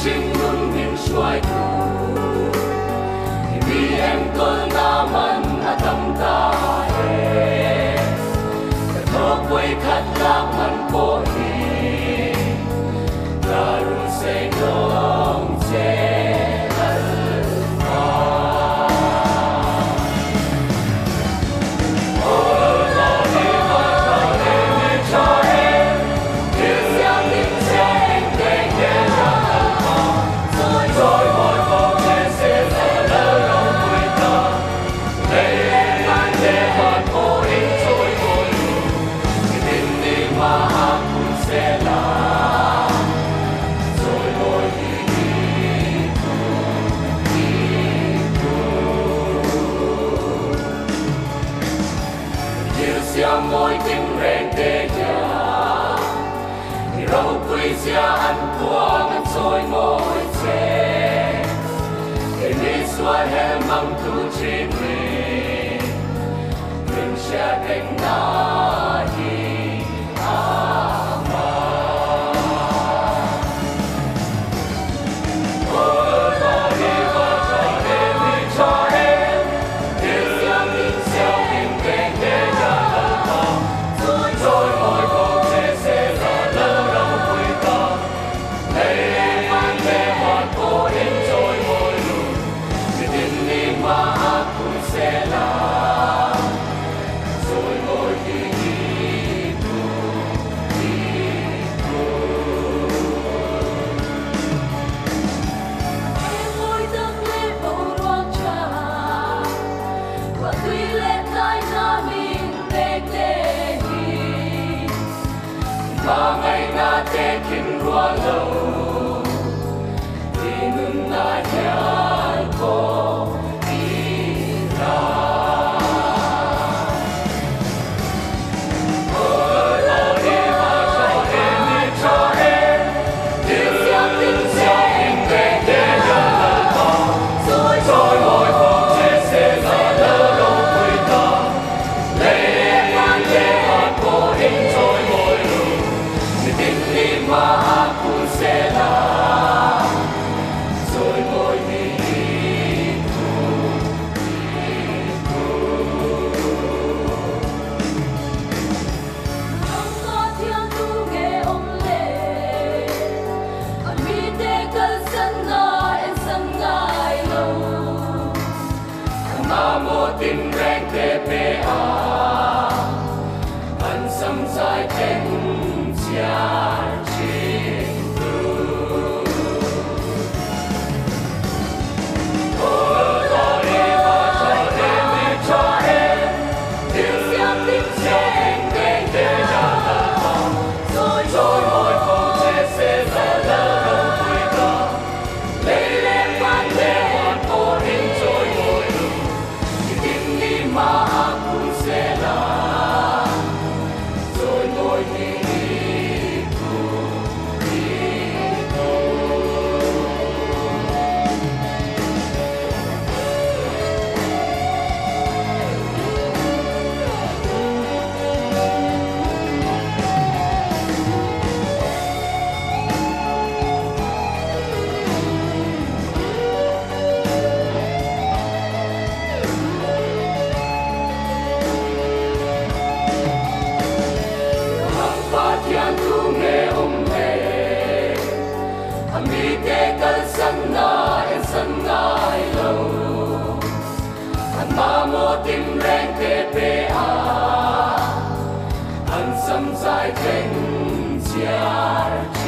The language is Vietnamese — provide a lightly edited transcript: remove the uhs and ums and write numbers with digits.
sinh luôn mình xoay thu vì em có na man à tâm ta e thọ quay khát lạc man cô hi ta ru say nong che môi tim Rengtekawn thì rau quỳ xia ăn qua ngăn soi môi che thì đi xóa hè măng thu trên mình sẽ đánh na đi ama ôi ta đi và cho em đi cho em yêu xiang tin xiao tim Rengtekawn rồi mỗi cuộc thế sẽ là lỡ đâu quê ta đây em mang về một cô đến rồi mỗi lúc thì tin đi mà cũng sẽ là rồi mỗi khi đi em ngồi giấc lê bầu loang trà và tuy lệ khai na mình về đây mà ngày na te kinh hoa lâu thì ngừng na nhàn cô đi ra ôi ta đi mà cho em đi cho em yêu xiang tin xiao em Rengtekawn rồi mỗi cuộc sẽ là lỡ đâu quê ta lấy em mang về một cô đến rồi mỗi lúc tin đi mà cũng sẽ là rồi mỗi đi không có thiên thu nghe ông lệ còn mi tê cơn sân na em sân ngài lâu mà một tim Rengtekawn anh sắm dài trên cha trên đường ôi ta đi và cho em đi cho em yêu xiang tin xiao em Rengtekawn rồi mỗi cuộc sẽ là lỡ đâu quê ta lấy em mang về một cô đến rồi mỗi lúc thì tin đi mà cũng sẽ là rồi mỗi khi thiên thu nghe ông hè mi tê cơn sân na em sân ngài lâu mà một tim Rengtekawn anh sắm dài cánh cha